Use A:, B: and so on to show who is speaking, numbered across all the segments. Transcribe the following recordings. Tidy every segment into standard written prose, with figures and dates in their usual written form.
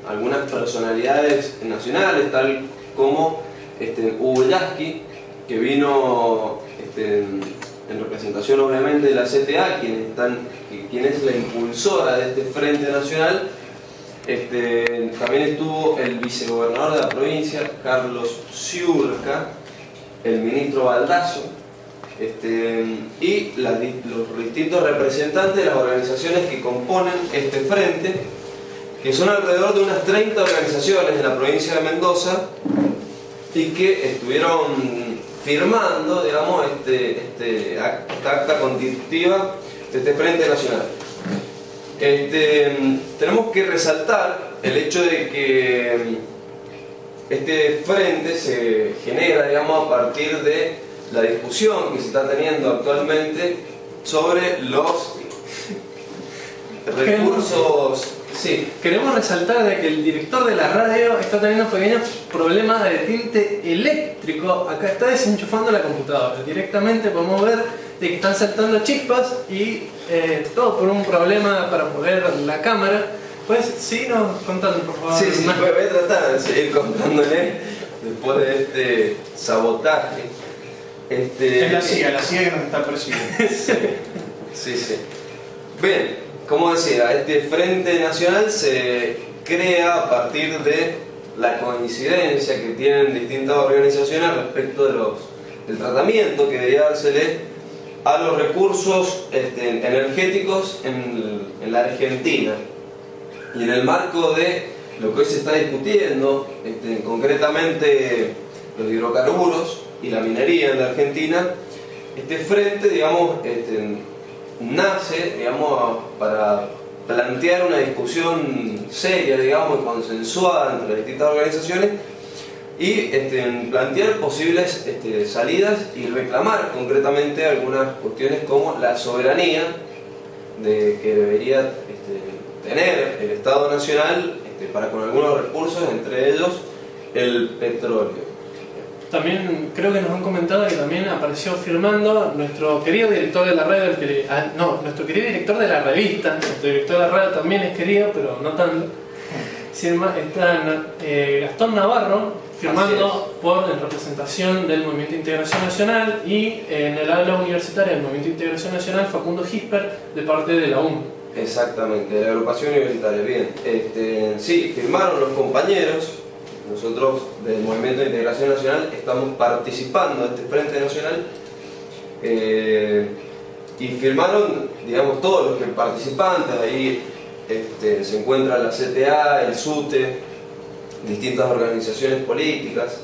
A: algunas personalidades nacionales, tal como Hugo Yasky, que vino en representación obviamente de la CTA, quien es la impulsora de este Frente Nacional. También estuvo el vicegobernador de la provincia, Carlos Ciurca, el ministro Baldasso, y los distintos representantes de las organizaciones que componen este frente, que son alrededor de unas 30 organizaciones en la provincia de Mendoza y que estuvieron firmando, digamos, esta acta constitutiva de este Frente Nacional. Tenemos que resaltar el hecho de que este frente se genera, digamos, a partir de la discusión que se está teniendo actualmente sobre los recursos. Sí.
B: Queremos resaltar de que el director de la radio está teniendo pequeños problemas de tinte eléctrico. Acá está desenchufando la computadora. Directamente podemos ver de que están saltando chispas y todo por un problema para mover la cámara. Pues síguenos contando, por favor.
A: Sí, voy a tratar de seguir contándole después de este sabotaje.
C: Es la CIA que nos está persiguiendo.
A: Sí. Bien, como decía, este Frente Nacional se crea a partir de la coincidencia que tienen distintas organizaciones respecto del tratamiento que debería dársele a los recursos energéticos en la Argentina. Y en el marco de lo que hoy se está discutiendo, concretamente los hidrocarburos y la minería en la Argentina, este frente, digamos, nace, digamos, para plantear una discusión seria, digamos, y consensuada entre las distintas organizaciones y plantear posibles salidas y reclamar concretamente algunas cuestiones como la soberanía que debería tener el Estado Nacional para con algunos recursos, entre ellos el petróleo.
B: También creo que nos han comentado que también apareció firmando nuestro querido director de la radio, nuestro querido director de la revista. Nuestro director de la radio también es querido, pero no tanto. Está Gastón Navarro firmando en representación del Movimiento de Integración Nacional, y en el aula universitaria del Movimiento de Integración Nacional, Facundo Gisper, de parte de la UM.
A: Exactamente, de la agrupación universitaria. Bien, sí, firmaron los compañeros. Nosotros del Movimiento de Integración Nacional estamos participando de este Frente Nacional y firmaron, digamos, todos los que participantes. Ahí se encuentra la CTA, el SUTE, distintas organizaciones políticas,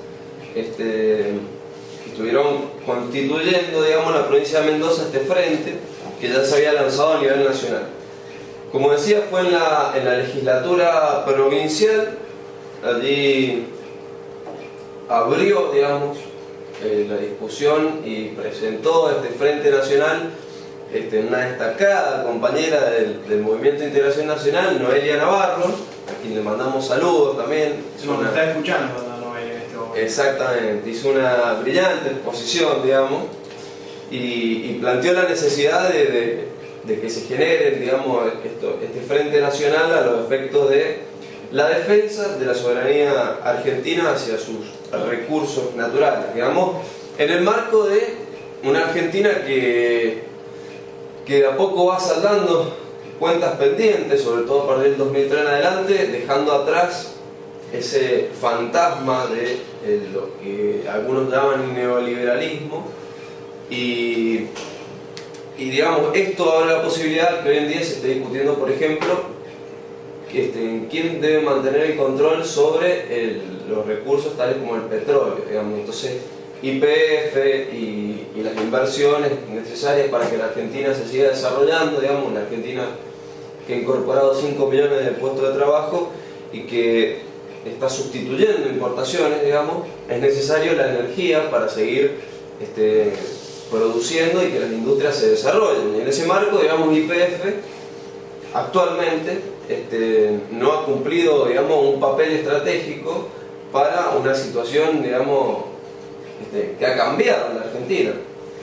A: estuvieron constituyendo, digamos, en la provincia de Mendoza este frente que ya se había lanzado a nivel nacional. Como decía, fue en la legislatura provincial. Allí abrió, digamos, la discusión y presentó este Frente Nacional una destacada compañera del Movimiento de Integración Nacional, Noelia Navarro, a quien le mandamos saludos también.
C: Nos está escuchando Noelia en este momento.
A: Exactamente, hizo una brillante exposición, digamos, y planteó la necesidad de que se genere, digamos, este Frente Nacional a los efectos de la defensa de la soberanía argentina hacia sus recursos naturales, digamos, en el marco de una Argentina que de a poco va saldando cuentas pendientes, sobre todo a partir del 2003 en adelante, dejando atrás ese fantasma de lo que algunos llaman neoliberalismo, y digamos, esto abre la posibilidad que hoy en día se esté discutiendo, por ejemplo, quién debe mantener el control sobre los recursos tales como el petróleo, digamos. Entonces, YPF y las inversiones necesarias para que la Argentina se siga desarrollando, digamos, una Argentina que ha incorporado 5 millones de puestos de trabajo y que está sustituyendo importaciones, digamos, es necesario la energía para seguir produciendo y que las industrias se desarrollen. Y en ese marco, digamos, YPF actualmente no ha cumplido, digamos, un papel estratégico para una situación, digamos, que ha cambiado en la Argentina.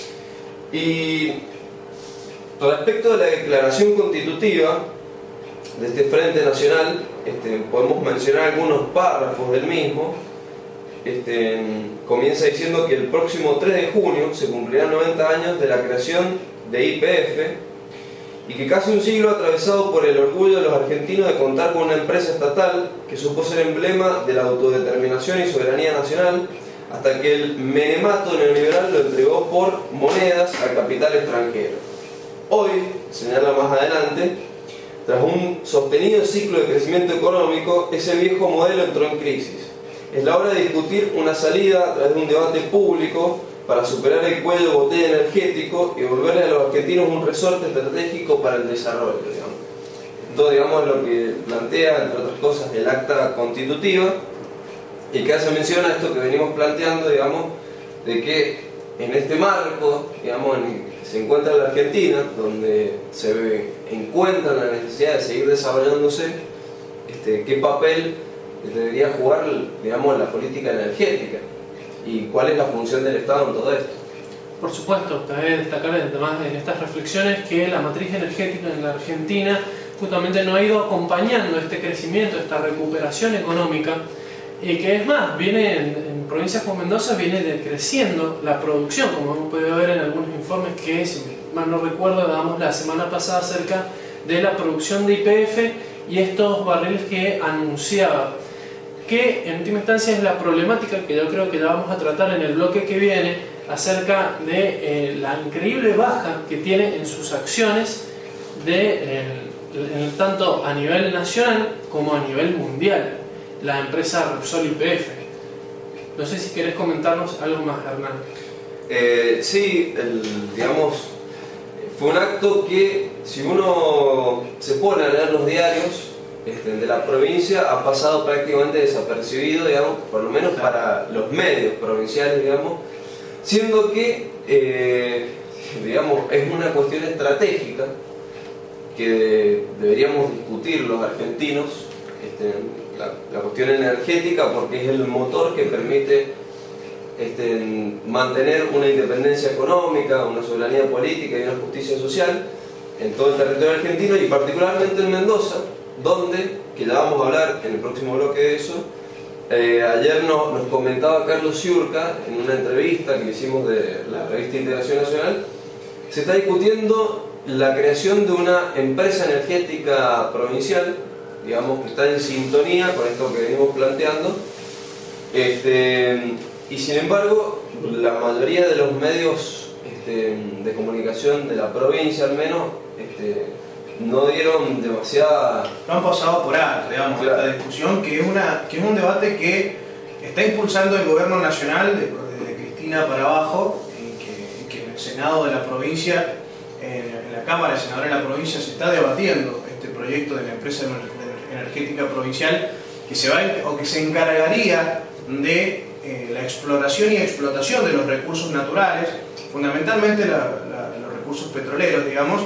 A: Y respecto de la declaración constitutiva, de este Frente Nacional, podemos mencionar algunos párrafos del mismo. Comienza diciendo que el próximo 3 de junio se cumplirán 90 años de la creación de YPF y que casi un siglo atravesado por el orgullo de los argentinos de contar con una empresa estatal que supo ser emblema de la autodeterminación y soberanía nacional, hasta que el menemato neoliberal lo entregó por monedas al capital extranjero. Hoy, señala más adelante, tras un sostenido ciclo de crecimiento económico, ese viejo modelo entró en crisis. Es la hora de discutir una salida a través de un debate público para superar el cuello de botella energético y volverle a los argentinos un resorte estratégico para el desarrollo. Esto, digamos, es lo que plantea, entre otras cosas, el acta constitutiva, y que hace mención a esto que venimos planteando, digamos, de que en este marco, digamos, en el que se encuentra la Argentina, donde se encuentra la necesidad de seguir desarrollándose, qué papel debería jugar, digamos, la política energética y cuál es la función del Estado en todo esto.
B: Por supuesto, cabe destacar además en estas reflexiones que la matriz energética en la Argentina justamente no ha ido acompañando este crecimiento, esta recuperación económica, y que es más, viene en provincias como Mendoza viene decreciendo la producción, como hemos podido ver en algunos informes que, si mal no recuerdo, damos la semana pasada acerca de la producción de YPF y estos barriles que anunciaba, que en última instancia es la problemática que yo creo que ya vamos a tratar en el bloque que viene, acerca de la increíble baja que tiene en sus acciones, tanto a nivel nacional como a nivel mundial, la empresa Repsol YPF. No sé si querés comentarnos algo más, Hernán.
A: Sí, digamos, fue un acto que, si uno se pone a leer los diarios de la provincia, ha pasado prácticamente desapercibido, digamos, por lo menos para los medios provinciales, digamos, siendo que, digamos, es una cuestión estratégica que deberíamos discutir los argentinos, la cuestión energética, porque es el motor que permite mantener una independencia económica, una soberanía política y una justicia social en todo el territorio argentino, y particularmente en Mendoza, donde, que ya vamos a hablar en el próximo bloque de eso. Ayer nos comentaba Carlos Ciurca en una entrevista que hicimos de la revista Integración Nacional, se está discutiendo la creación de una empresa energética provincial, digamos, que está en sintonía con esto que venimos planteando, y sin embargo la mayoría de los medios de comunicación de la provincia, al menos, no dieron demasiada...
C: No han pasado por alto, digamos, claro, esta discusión, que es un debate que está impulsando el gobierno nacional de Cristina para abajo, y que en el Senado de la provincia, en la Cámara de Senadores de la provincia, se está debatiendo este proyecto de la empresa energética provincial que se encargaría de la exploración y explotación de los recursos naturales, fundamentalmente los recursos petroleros, digamos,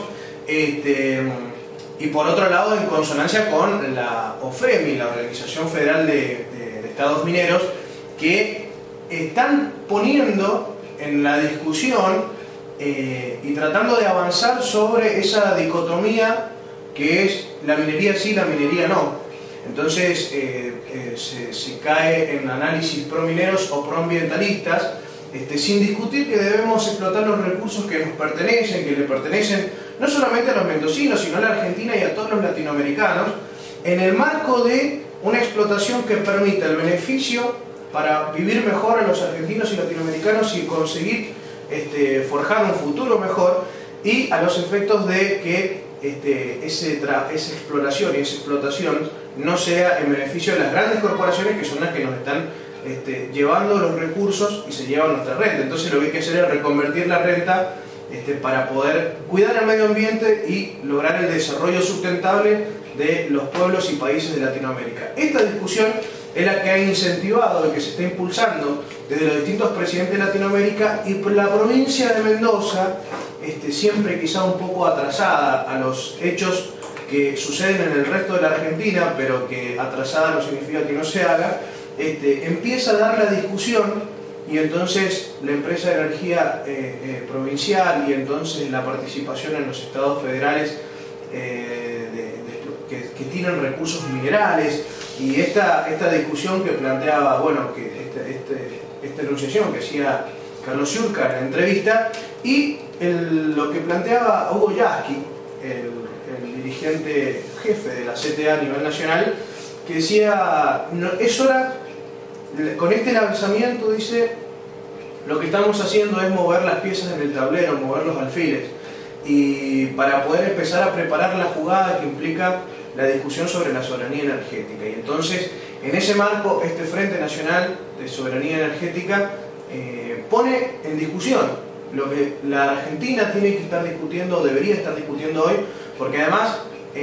C: y por otro lado en consonancia con la OFEMI, la Organización Federal de Estados Mineros, que están poniendo en la discusión y tratando de avanzar sobre esa dicotomía que es la minería sí, la minería no. Entonces se cae en análisis pro-mineros o pro-ambientalistas, sin discutir que debemos explotar los recursos que nos pertenecen, que le pertenecen no solamente a los mendocinos, sino a la Argentina y a todos los latinoamericanos, en el marco de una explotación que permita el beneficio para vivir mejor a los argentinos y latinoamericanos y conseguir forjar un futuro mejor, y a los efectos de que esa exploración y esa explotación no sea en beneficio de las grandes corporaciones, que son las que nos están llevando los recursos y se llevan nuestra renta. Entonces lo que hay que hacer es reconvertir la renta para poder cuidar el medio ambiente y lograr el desarrollo sustentable de los pueblos y países de Latinoamérica. Esta discusión es la que ha incentivado y que se está impulsando desde los distintos presidentes de Latinoamérica, y por la provincia de Mendoza, siempre quizá un poco atrasada a los hechos que suceden en el resto de la Argentina, pero que atrasada no significa que no se haga, empieza a dar la discusión, y entonces la empresa de energía provincial y entonces la participación en los estados federales que tienen recursos minerales, y esta discusión que planteaba, bueno, que esta enunciación que hacía Carlos Ciurca en la entrevista, y lo que planteaba Hugo Yasky, el dirigente jefe de la CTA a nivel nacional, que decía, no, es hora, con este lanzamiento, dice, lo que estamos haciendo es mover las piezas en el tablero, mover los alfiles, y para poder empezar a preparar la jugada que implica la discusión sobre la soberanía energética. Y entonces, en ese marco, este Frente Nacional de Soberanía Energética pone en discusión lo que la Argentina tiene que estar discutiendo, o debería estar discutiendo hoy, porque además,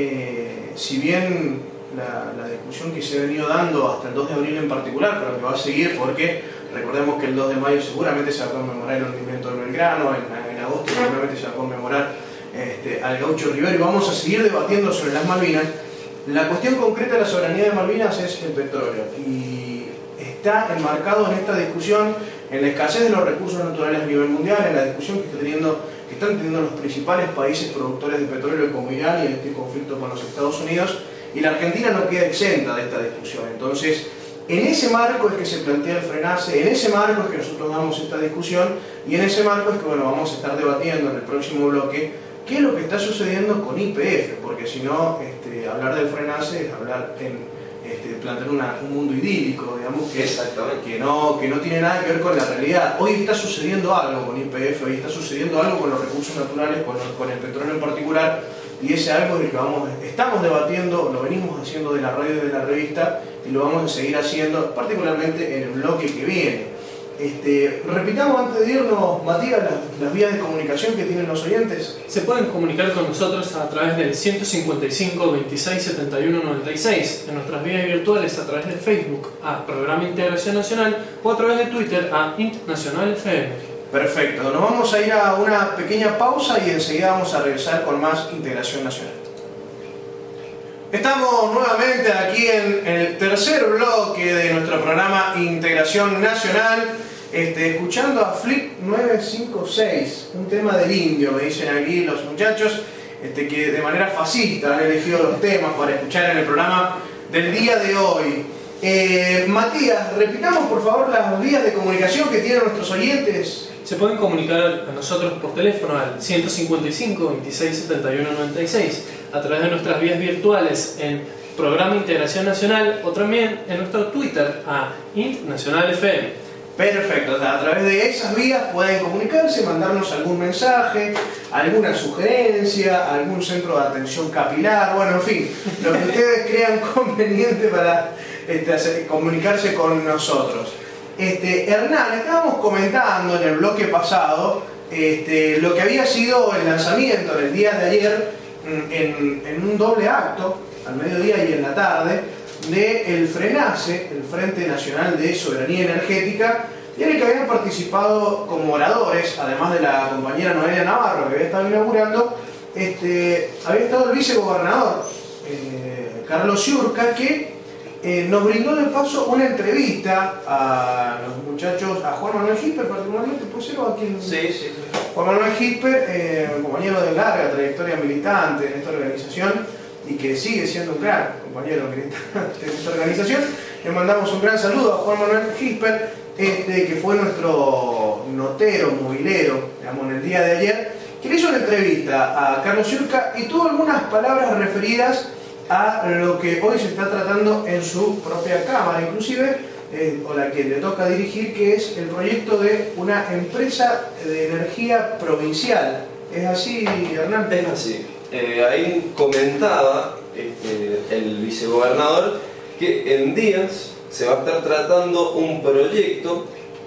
C: si bien la discusión que se ha venido dando hasta el 2 de abril en particular, pero que va a seguir porque recordemos que el 2 de mayo seguramente se va a conmemorar el hundimiento del Belgrano, en agosto seguramente se va a conmemorar al Gaucho Rivero, y vamos a seguir debatiendo sobre las Malvinas. La cuestión concreta de la soberanía de Malvinas es el petróleo, y está enmarcado en esta discusión, en la escasez de los recursos naturales a nivel mundial, en la discusión que están teniendo los principales países productores de petróleo como Irán, y en este conflicto con los Estados Unidos, y la Argentina no queda exenta de esta discusión. Entonces, en ese marco es que se plantea el FRENACE, en ese marco es que nosotros damos esta discusión, y en ese marco es que, bueno, vamos a estar debatiendo en el próximo bloque qué es lo que está sucediendo con YPF, porque si no, hablar del FRENACE es hablar plantear un mundo idílico, digamos, que no tiene nada que ver con la realidad. Hoy está sucediendo algo con YPF, hoy está sucediendo algo con los recursos naturales, con el petróleo en particular, y ese algo es el que estamos debatiendo, lo venimos haciendo de la radio y de la revista, y lo vamos a seguir haciendo, particularmente en el bloque que viene. Repitamos antes de irnos, Matías, las vías de comunicación que tienen los oyentes.
B: Se pueden comunicar con nosotros a través del 155 26 71 96, en nuestras vías virtuales a través de Facebook a Programa Integración Nacional, o a través de Twitter a Int Nacional FM.
C: Perfecto, nos vamos a ir a una pequeña pausa y enseguida vamos a regresar con más Integración Nacional. Estamos nuevamente aquí en el tercer bloque de nuestro programa Integración Nacional, escuchando a Flip 956, un tema del indio, me dicen aquí los muchachos, que de manera fascista han elegido los temas para escuchar en el programa del día de hoy. Matías, repitamos por favor las vías de comunicación que tienen nuestros oyentes.
B: Se pueden comunicar a nosotros por teléfono al 155 26 71 96, a través de nuestras vías virtuales en Programa Integración Nacional, o también en nuestro Twitter a Int Nacional FM.
C: Perfecto, a través de esas vías pueden comunicarse, mandarnos algún mensaje, alguna sugerencia, algún centro de atención capilar, bueno, en fin, lo que ustedes crean conveniente para comunicarse con nosotros. Hernán, estábamos comentando en el bloque pasado lo que había sido el lanzamiento en el día de ayer en un doble acto, al mediodía y en la tarde, del FRENACE, el Frente Nacional de Soberanía Energética, y en el que habían participado como oradores, además de la compañera Noelia Navarro, que había estado inaugurando, había estado el vicegobernador Carlos Ciurca, que nos brindó de paso una entrevista a los muchachos, a Juan Manuel Gisper particularmente, ¿puede ser o a quién?
A: Sí.
C: Juan Manuel Gisper, compañero de larga trayectoria militante en esta organización, y que sigue siendo un gran compañero militante en esta organización. Le mandamos un gran saludo a Juan Manuel Gisper, que fue nuestro notero, movilero, digamos, en el día de ayer, que le hizo una entrevista a Carlos Ciurca y tuvo algunas palabras referidas a lo que hoy se está tratando en su propia cámara, inclusive, o la que le toca dirigir, que es el proyecto de una empresa de energía provincial. ¿Es así, Hernán?
A: Es así. Ahí comentaba el vicegobernador que en días se va a estar tratando un proyecto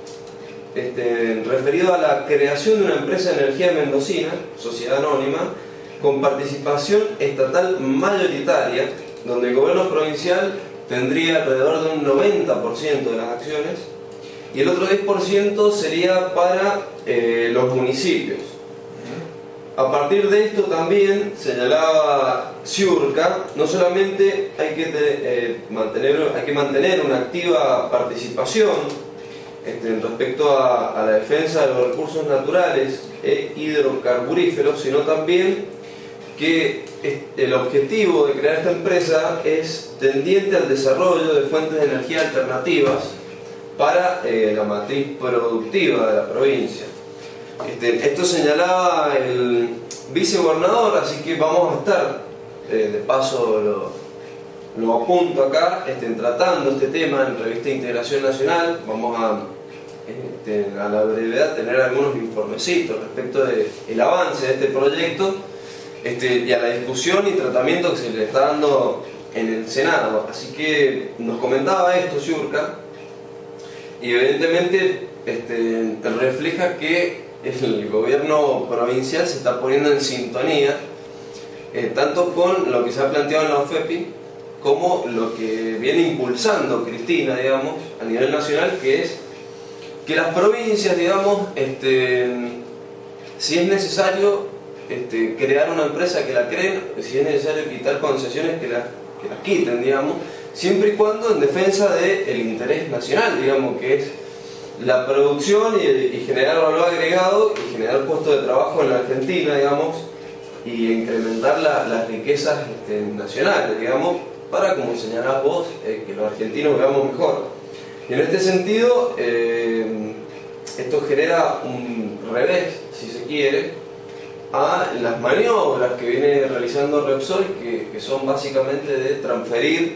A: referido a la creación de una empresa de energía mendocina, sociedad anónima, con participación estatal mayoritaria, donde el gobierno provincial tendría alrededor de un 90% de las acciones, y el otro 10% sería para los municipios. A partir de esto también, señalaba Ciurca, no solamente hay que mantener una activa participación respecto a la defensa de los recursos naturales e hidrocarburíferos, sino también que el objetivo de crear esta empresa es tendiente al desarrollo de fuentes de energía alternativas para la matriz productiva de la provincia. Esto señalaba el vicegobernador, así que vamos a estar, de paso lo apunto acá, tratando este tema en Revista Integración Nacional. Vamos a la brevedad tener algunos informecitos respecto del avance de este proyecto y a la discusión y tratamiento que se le está dando en el Senado. Así que nos comentaba esto Ciurca, y evidentemente refleja que el gobierno provincial se está poniendo en sintonía tanto con lo que se ha planteado en la OFEPI como lo que viene impulsando Cristina, digamos, a nivel nacional, que es que las provincias, digamos, si es necesario crear una empresa, que la creen, si es necesario quitar concesiones, que las quiten, digamos, siempre y cuando en defensa del interés nacional, digamos, que es la producción y generar valor agregado y generar puestos de trabajo en la Argentina, digamos, y incrementar las riquezas nacionales, digamos, para, como señalás vos, que los argentinos vivamos mejor. Y en este sentido, esto genera un revés, si se quiere, a las maniobras que viene realizando Repsol, que son básicamente de transferir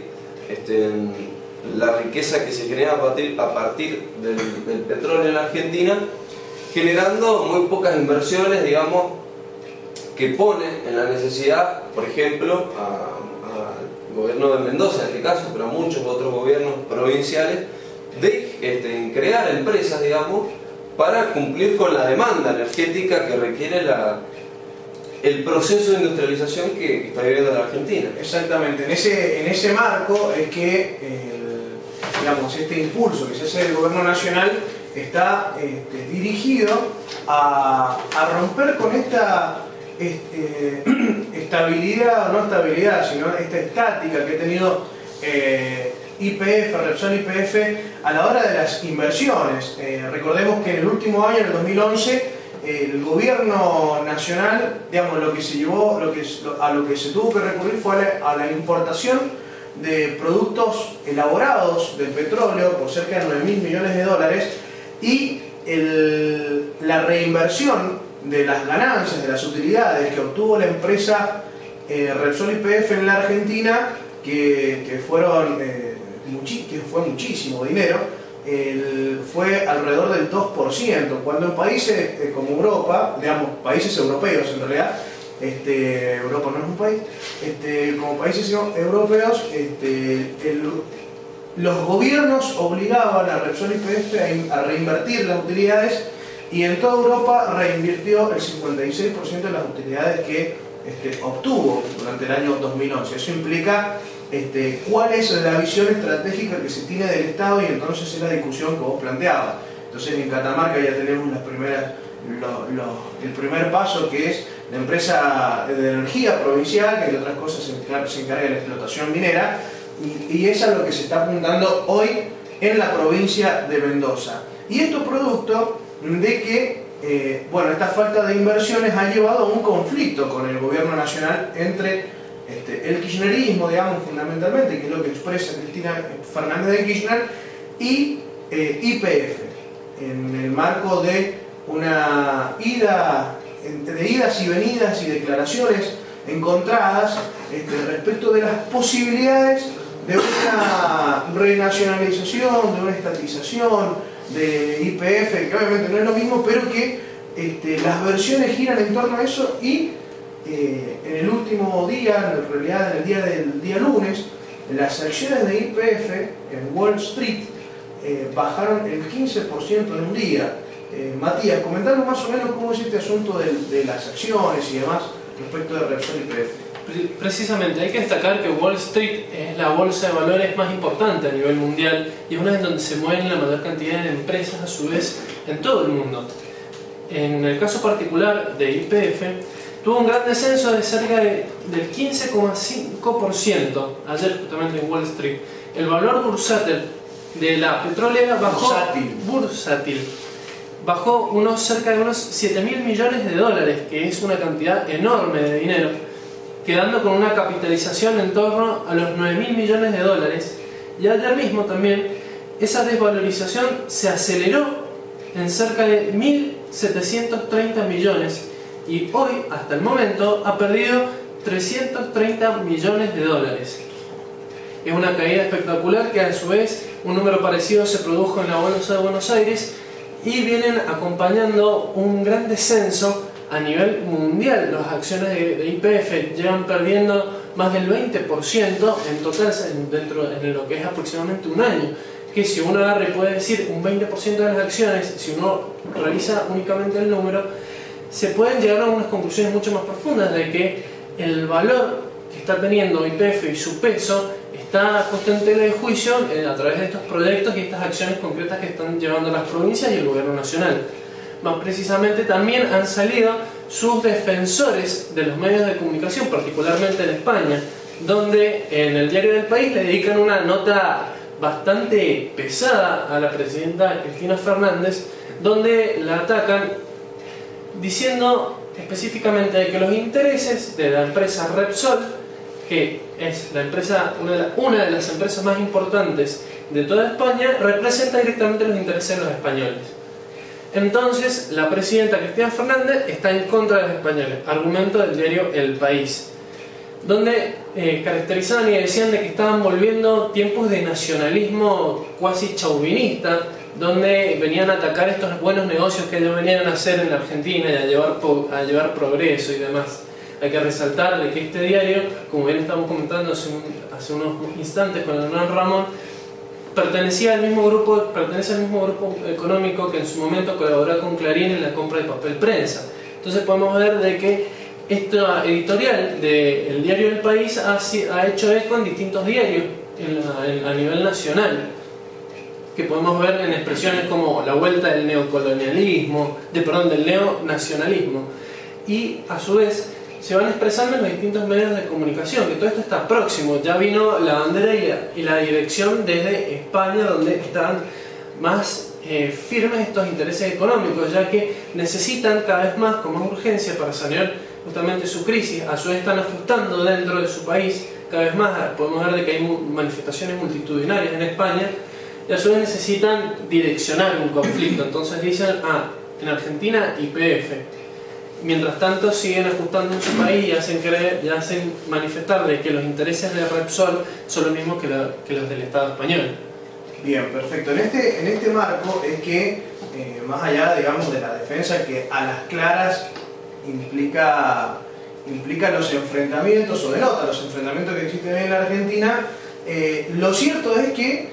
A: la riqueza que se genera a partir del petróleo en la Argentina, generando muy pocas inversiones, digamos, que pone en la necesidad, por ejemplo, al gobierno de Mendoza en este caso, pero a muchos otros gobiernos provinciales, de crear empresas, digamos, para cumplir con la demanda energética que requiere el proceso de industrialización que está viviendo la Argentina.
C: Exactamente, en ese marco es que digamos, este impulso que se hace del gobierno nacional está dirigido a romper con esta estabilidad, o no estabilidad, sino esta estática que ha tenido YPF, Repsol YPF, a la hora de las inversiones. Recordemos que en el último año, en el 2011, el gobierno nacional, digamos, lo que se llevó, a lo que se tuvo que recurrir fue a la importación de productos elaborados del petróleo por cerca de 9.000 millones de dólares, y la reinversión de las ganancias, de las utilidades que obtuvo la empresa Repsol YPF en la Argentina, que fue muchísimo dinero, fue alrededor del 2%, cuando en países como Europa, digamos, países europeos en realidad, Europa no es un país, como países europeos, los gobiernos obligaban a Repsol YPF a reinvertir las utilidades, y en toda Europa reinvirtió el 56% de las utilidades que obtuvo durante el año 2011. Eso implica cuál es la visión estratégica que se tiene del Estado, y entonces es la discusión que vos planteabas. Entonces en Catamarca ya tenemos el primer paso, que es la empresa de energía provincial, que entre otras cosas se encarga de la explotación minera, y eso es lo que se está apuntando hoy en la provincia de Mendoza. Y esto producto de que bueno, esta falta de inversiones ha llevado a un conflicto con el gobierno nacional entre el kirchnerismo, digamos, fundamentalmente, que es lo que expresa Cristina Fernández de Kirchner, y YPF, en el marco de una de idas y venidas y declaraciones encontradas respecto de las posibilidades de una renacionalización, de una estatización de YPF, que obviamente no es lo mismo, pero que las versiones giran en torno a eso. Y en el último día, en realidad en el día lunes, las acciones de YPF en Wall Street bajaron el 15% en un día. Matías, comentanos más o menos cómo es este asunto de las acciones y demás respecto de Repsol YPF.
B: Precisamente, hay que destacar que Wall Street es la bolsa de valores más importante a nivel mundial, y es una en donde se mueven la mayor cantidad de empresas a su vez en todo el mundo. En el caso particular de YPF, tuvo un gran descenso de cerca del 15,5% ayer justamente en Wall Street. El valor bursátil de la petrolera bajó cerca de unos 7.000 millones de dólares, que es una cantidad enorme de dinero. quedando con una capitalización en torno a los 9.000 millones de dólares. Y ayer mismo también esa desvalorización se aceleró en cerca de 1.730 millones y hoy, hasta el momento, ha perdido 330 millones de dólares. Es una caída espectacular que a su vez un número parecido se produjo en la Bolsa de Buenos Aires y vienen acompañando un gran descenso a nivel mundial. Las acciones de YPF llevan perdiendo más del 20% en total en lo que es aproximadamente un año, que si uno agarra y puede decir un 20% de las acciones, si uno revisa únicamente el número, se pueden llegar a unas conclusiones mucho más profundas de que el valor que está teniendo YPF y su peso está puesto en tela de juicio a través de estos proyectos y estas acciones concretas que están llevando las provincias y el gobierno nacional. Más precisamente también han salido sus defensores de los medios de comunicación, particularmente en España, donde en el diario del País le dedican una nota bastante pesada a la presidenta Cristina Fernández, donde la atacan diciendo específicamente que los intereses de la empresa Repsol, que es la empresa, una de las empresas más importantes de toda España, representa directamente los intereses de los españoles. Entonces, la presidenta Cristina Fernández está en contra de los españoles, argumento del diario El País, donde caracterizaban y decían de que estaban volviendo tiempos de nacionalismo cuasi chauvinista, donde venían a atacar estos buenos negocios que ellos venían a hacer en la Argentina y a llevar progreso y demás. Hay que resaltar de que este diario, como bien estamos comentando hace unos instantes con el Hernán Ramón, pertenece al mismo grupo económico que en su momento colaboró con Clarín en la compra de papel prensa. Entonces podemos ver de que esta editorial del diario El País ha hecho eco en distintos diarios a nivel nacional, que podemos ver en expresiones como la vuelta del neocolonialismo, del neonacionalismo, y a su vez se van expresando en los distintos medios de comunicación, que todo esto está próximo. Ya vino la bandera y la dirección desde España, donde están más firmes estos intereses económicos, ya que necesitan cada vez más, con más urgencia, para sanear justamente su crisis. A su vez están ajustando dentro de su país cada vez más. Podemos ver de que hay manifestaciones multitudinarias en España, y a su vez necesitan direccionar un conflicto. Entonces dicen, en Argentina YPF. Mientras tanto siguen ajustando en su país y hacen manifestar de que los intereses de Repsol son los mismos que los del Estado español.
C: Bien, perfecto. En este marco es que, más allá, digamos, de la defensa que a las claras implica los enfrentamientos, o denota los enfrentamientos que existen en la Argentina, lo cierto es que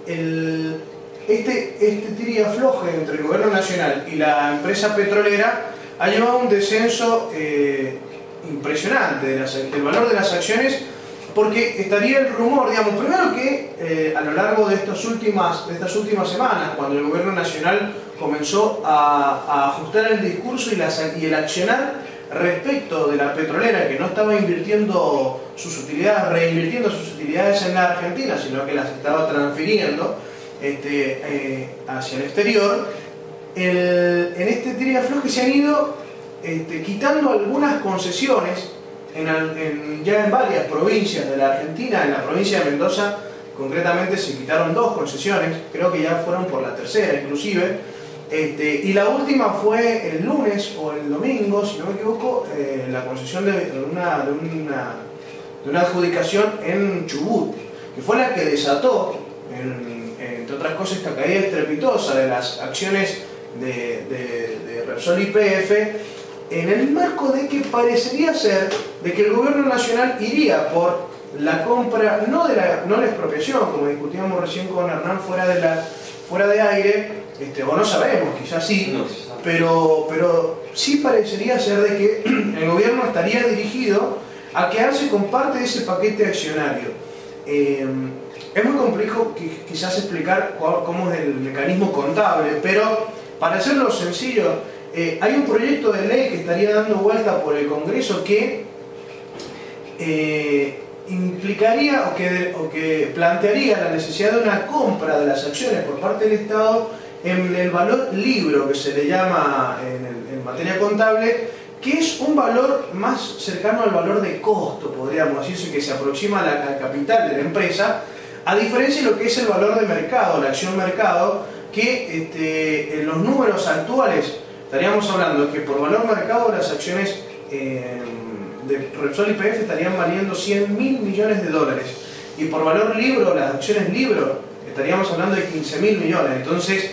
C: este tira y afloje entre el gobierno nacional y la empresa petrolera ha llevado a un descenso impresionante del valor de las acciones, porque estaría el rumor, digamos, primero que a lo largo de estas últimas semanas, cuando el gobierno nacional comenzó a ajustar el discurso y el accionar respecto de la petrolera, que no estaba reinvirtiendo sus utilidades en la Argentina, sino que las estaba transfiriendo hacia el exterior, en este tira y afloje se han ido quitando algunas concesiones ya en varias provincias de la Argentina. En la provincia de Mendoza concretamente se quitaron 2 concesiones, creo que ya fueron por la tercera inclusive, y la última fue el lunes o el domingo, si no me equivoco, la concesión de una adjudicación en Chubut, que fue la que desató, entre otras cosas, esta caída estrepitosa de las acciones de Repsol YPF, en el marco de que parecería ser de que el gobierno nacional iría por la compra, no la expropiación, como discutíamos recién con Hernán fuera de aire, o no sabemos, quizás sí, pero sí parecería ser de que el gobierno estaría dirigido a quedarse con parte de ese paquete accionario. Es muy complejo quizás explicar cómo es el mecanismo contable, pero para hacerlo sencillo, hay un proyecto de ley que estaría dando vuelta por el Congreso que implicaría o que plantearía la necesidad de una compra de las acciones por parte del Estado en el valor libro, que se le llama en materia contable, que es un valor más cercano al valor de costo, podríamos decir, que se aproxima al capital de la empresa, a diferencia de lo que es el valor de mercado, la acción mercado, que en los números actuales estaríamos hablando de que por valor mercado las acciones de Repsol YPF estarían valiendo 100.000 millones de dólares, y por valor libro, las acciones libro, estaríamos hablando de 15.000 millones. Entonces,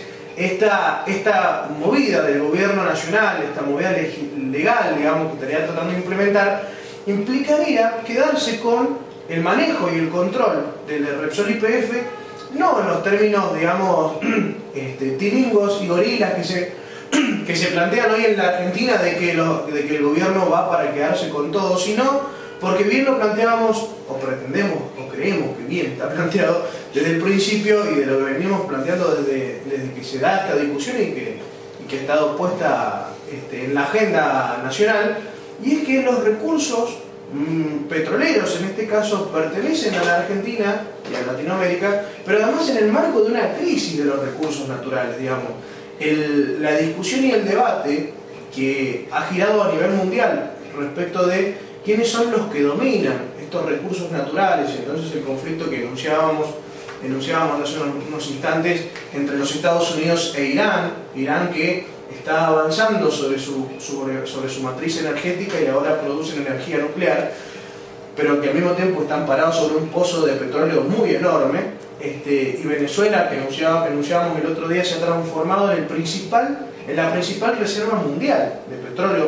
C: esta movida del gobierno nacional, esta movida legal, digamos, que estaría tratando de implementar, implicaría quedarse con el manejo y el control del Repsol YPF, no en los términos, digamos, tiringos y gorilas que se plantean hoy en la Argentina de que el gobierno va para quedarse con todo, sino porque bien lo planteábamos, o pretendemos, o creemos que bien está planteado desde el principio, y de lo que venimos planteando desde que se da esta discusión y que ha estado puesta en la agenda nacional, y es que los recursos petroleros en este caso pertenecen a la Argentina y a Latinoamérica, pero además en el marco de una crisis de los recursos naturales, digamos. La discusión y el debate que ha girado a nivel mundial respecto de quiénes son los que dominan estos recursos naturales, y entonces el conflicto que enunciábamos hace unos instantes entre los Estados Unidos e Irán que está avanzando sobre su matriz energética y ahora producen energía nuclear, pero que al mismo tiempo están parados sobre un pozo de petróleo muy enorme, y Venezuela, que anunciábamos el otro día, se ha transformado en la principal reserva mundial de petróleo,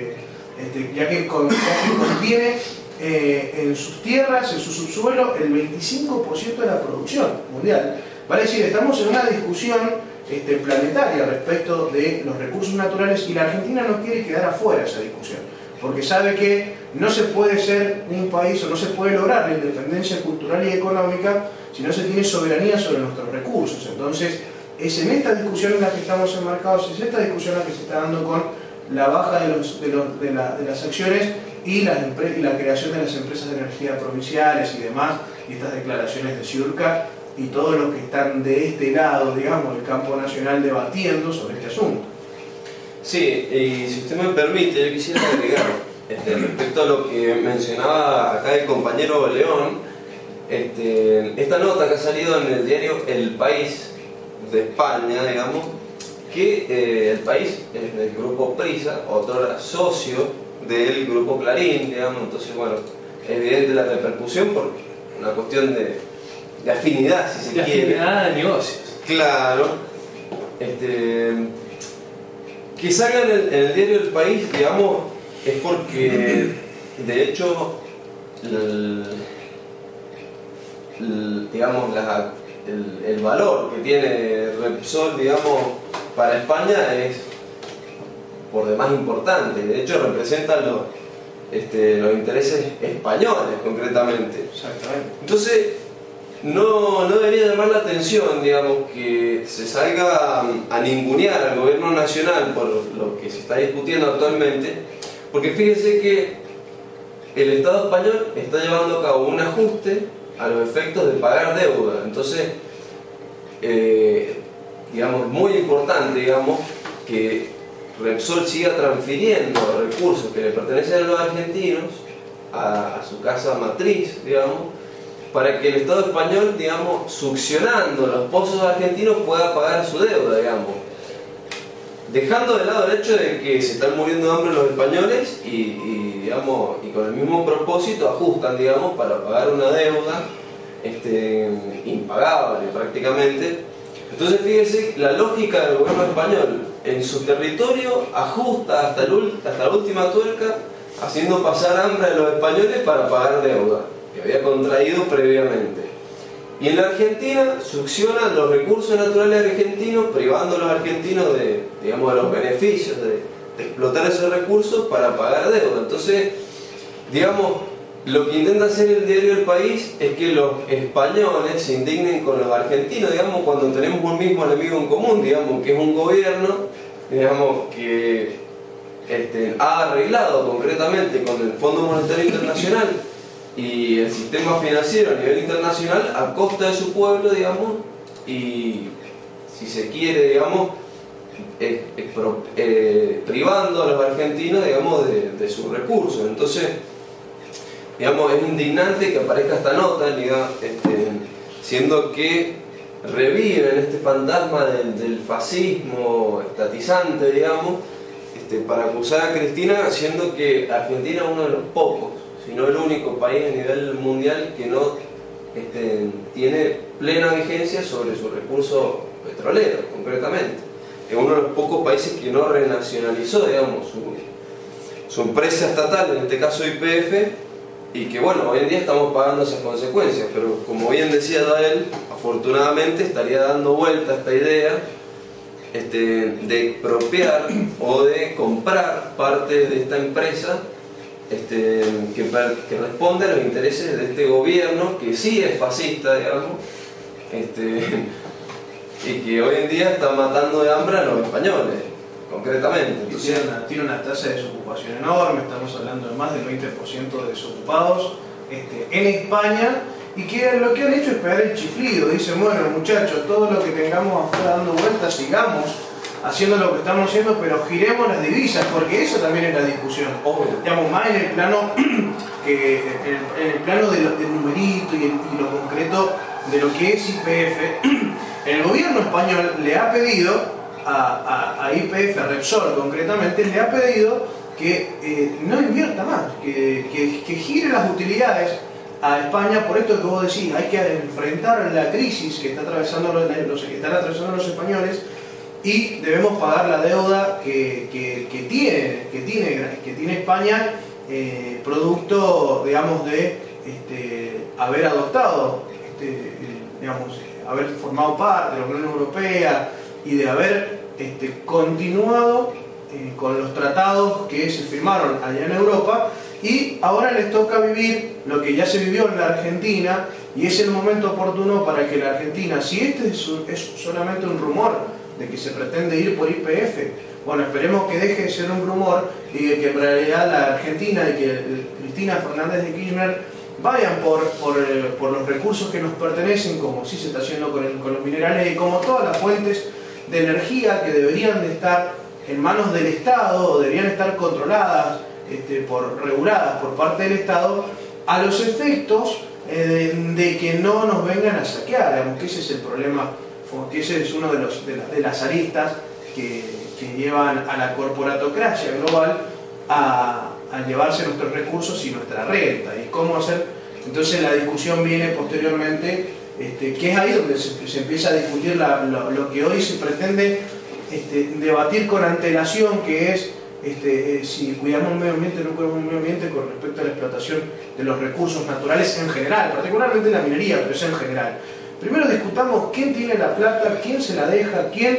C: ya que contiene en sus tierras, en su subsuelo, el 25% de la producción mundial. Vale decir, estamos en una discusión planetaria respecto de los recursos naturales, y la Argentina no quiere quedar afuera de esa discusión, porque sabe que no se puede ser un país, o no se puede lograr la independencia cultural y económica si no se tiene soberanía sobre nuestros recursos. Entonces, es en esta discusión en la que estamos enmarcados, es esta discusión la que se está dando con la baja de las acciones y la creación de las empresas de energía provinciales y demás, y estas declaraciones de Ciurca y todos los que están de este lado, digamos, del campo nacional, debatiendo sobre este asunto.
A: Sí, y si usted me permite, yo quisiera agregar respecto a lo que mencionaba acá el compañero León, esta nota que ha salido en el diario El País de España, digamos, que El País es del grupo Prisa, otro socio del grupo Clarín, digamos. Entonces, bueno, es evidente la repercusión por una cuestión de afinidad, si se quiere.
B: Afinidad de negocios.
A: Claro. Que salga en el diario El País, digamos, es porque, de hecho, digamos, el valor que tiene Repsol, digamos, para España es por demás importante. De hecho, representa los intereses españoles, concretamente.
C: Exactamente.
A: Entonces, no debería llamar la atención, digamos, que se salga a ningunear al gobierno nacional por lo que se está discutiendo actualmente, porque fíjese que el Estado español está llevando a cabo un ajuste a los efectos de pagar deuda. Entonces, digamos, es muy importante, digamos, que Repsol siga transfiriendo recursos que le pertenecen a los argentinos a su casa matriz, digamos, para que el Estado español, digamos, succionando los pozos argentinos, pueda pagar su deuda, digamos. Dejando de lado el hecho de que se están muriendo de hambre los españoles digamos, y con el mismo propósito ajustan, digamos, para pagar una deuda impagable prácticamente. Entonces, fíjense, la lógica del gobierno español en su territorio ajusta hasta la última tuerca, haciendo pasar hambre a los españoles para pagar deuda que había contraído previamente. Y en la Argentina succiona los recursos naturales argentinos, privando a los argentinos de los beneficios de explotar esos recursos para pagar deuda. Entonces, digamos, lo que intenta hacer el diario El País es que los españoles se indignen con los argentinos, digamos, cuando tenemos un mismo enemigo en común, digamos, que es un gobierno, digamos, que ha arreglado concretamente con el Fondo Monetario Internacional y el sistema financiero a nivel internacional a costa de su pueblo, digamos, y si se quiere, digamos, privando a los argentinos, digamos, de sus recursos. Entonces, digamos, es indignante que aparezca esta nota, digamos, siendo que reviven este fantasma del fascismo estatizante, digamos, para acusar a Cristina, siendo que Argentina es uno de los pocos, si no el único país a nivel mundial que no tiene plena vigencia sobre sus recursos petroleros, concretamente. Es uno de los pocos países que no renacionalizó, digamos, su empresa estatal, en este caso YPF, y que bueno, hoy en día estamos pagando esas consecuencias, pero como bien decía Dael, afortunadamente estaría dando vuelta esta idea de expropiar o de comprar parte de esta empresa que responde a los intereses de este gobierno, que sí es fascista, digamos, y que hoy en día está matando de hambre a los españoles, concretamente.
C: Entonces, tiene una tasa de desocupación enorme, estamos hablando de más del 20% de desocupados en España, y que lo que han hecho es pegar el chiflido. Dicen, bueno muchachos, todo lo que tengamos afuera dando vueltas, sigamos haciendo lo que estamos haciendo, pero giremos las divisas, porque eso también es la discusión. Digamos, más en el plano, del numerito y lo concreto de lo que es YPF. El gobierno español le ha pedido a YPF, a Repsol concretamente, le ha pedido que no invierta más, que gire las utilidades a España, por esto que vos decís, hay que enfrentar la crisis que están atravesando los españoles, y debemos pagar la deuda que tiene España, producto, digamos, de haber adoptado, digamos, haber formado parte de la Unión Europea y de haber continuado con los tratados que se firmaron allá en Europa, y ahora les toca vivir lo que ya se vivió en la Argentina, y es el momento oportuno para que la Argentina, si es solamente un rumor de que se pretende ir por YPF, bueno, esperemos que deje de ser un rumor y de que en realidad la Argentina y que Cristina Fernández de Kirchner vayan por los recursos que nos pertenecen, como sí se está haciendo con los minerales, y como todas las fuentes de energía que deberían de estar en manos del Estado, o deberían estar controladas, reguladas por parte del Estado, a los efectos de que no nos vengan a saquear. Digamos que ese es el problema, que ese es uno de las aristas que llevan a la corporatocracia global a llevarse nuestros recursos y nuestra renta. ¿Y cómo hacer? Entonces la discusión viene posteriormente, que es ahí donde se empieza a discutir lo que hoy se pretende debatir con antelación, que es si cuidamos el medio ambiente o no cuidamos el medio ambiente con respecto a la explotación de los recursos naturales en general, particularmente la minería, pero eso en general. Primero discutamos quién tiene la plata, quién se la deja,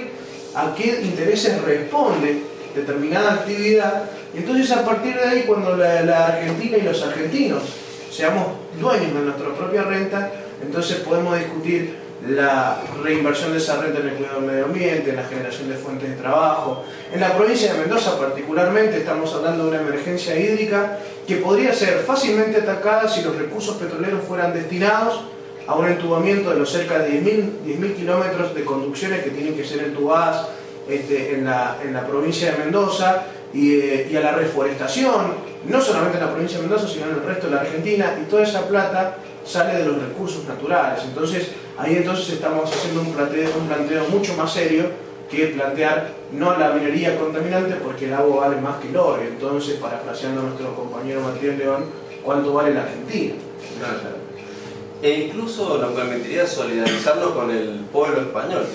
C: a qué intereses responde determinada actividad, y entonces a partir de ahí, cuando la Argentina y los argentinos seamos dueños de nuestra propia renta, entonces podemos discutir la reinversión de esa renta en el cuidado del medio ambiente, en la generación de fuentes de trabajo. En la provincia de Mendoza particularmente estamos hablando de una emergencia hídrica que podría ser fácilmente atacada si los recursos petroleros fueran destinados a un entubamiento de los cerca de 10.000 kilómetros de conducciones que tienen que ser entubadas en la provincia de Mendoza, y a la reforestación, no solamente en la provincia de Mendoza, sino en el resto de la Argentina, y toda esa plata sale de los recursos naturales. Entonces, ahí estamos haciendo un planteo mucho más serio que plantear no la minería contaminante, porque el agua vale más que el oro. Entonces, parafraseando a nuestro compañero Matías León, ¿cuánto vale la Argentina?
A: Claro. E incluso nos permitiría solidarizarlo con el pueblo español,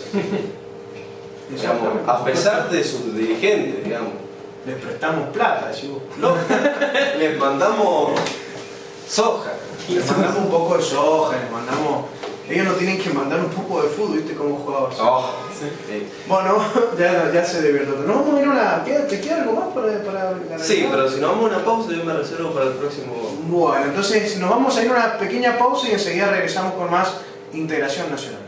A: digamos, a pesar de sus dirigentes, digamos.
C: Les prestamos plata, decimos.
A: No, les mandamos soja.
C: Les mandamos un poco de soja, ellos no tienen que mandar un poco de fútbol, ¿viste cómo jugabas?
A: Oh,
C: sí. Bueno, ya se divirtió. ¿No vamos a ir a una... ¿Te queda algo más para
A: sí, pero si nos vamos a una pausa, yo me reservo para el próximo.
C: Bueno, entonces nos vamos a ir a una pequeña pausa y enseguida regresamos con más Integración Nacional.